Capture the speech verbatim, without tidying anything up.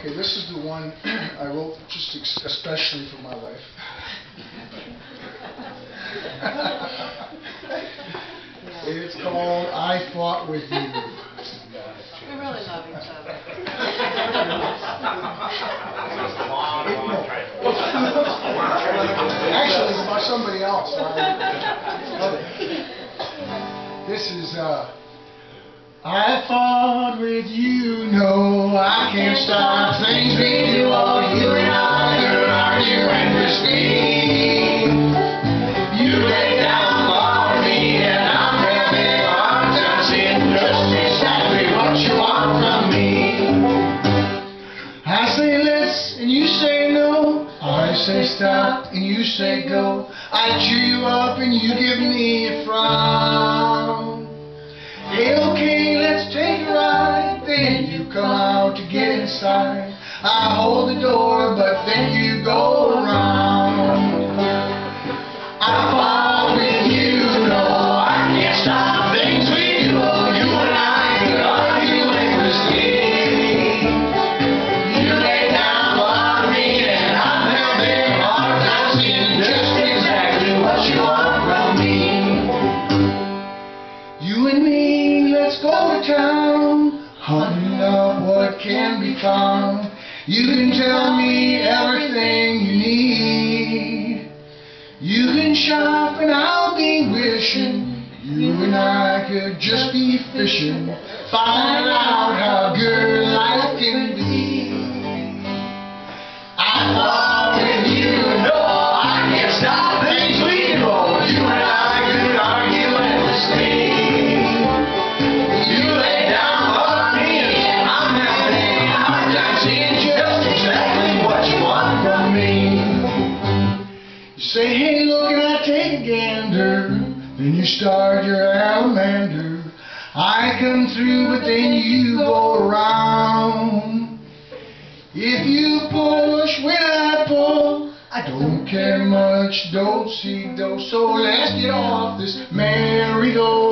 Okay, this is the one I wrote just ex especially for my wife. It's called I Fought With You. We really love each other. Actually, it's about somebody else. This is, uh, I fought with you, no, I can't stop things we do, all you and I are arguing endlessly. You lay down on me and I'm having a hard time seeing just exactly what you want from me. I say let's and you say no, I say stop and you say go. I cheer you up and you give me a frown. Hey, okay, let's take a ride. Then you come out to get inside. I hold the door, but then you go around. I fall with you, no, I can't stop things we do. You and I could argue endlessly. You lay down on me, and I'm having a hard time seeing just exactly what you want from me. You and me, let's go to town, hunting up what can be found. You can tell me everything you need. You can shop and I'll be wishing you and I could just be fishing, find out how good life can be. I fought with you, no, I can't stop things we do. You and I could argue endlessly. Say, hey, look, and I take a gander. Then you start your alamander. I come through, but then you go around. If you push when I pull, I don't care much, don't see, do. So let's get off this merry-go-round.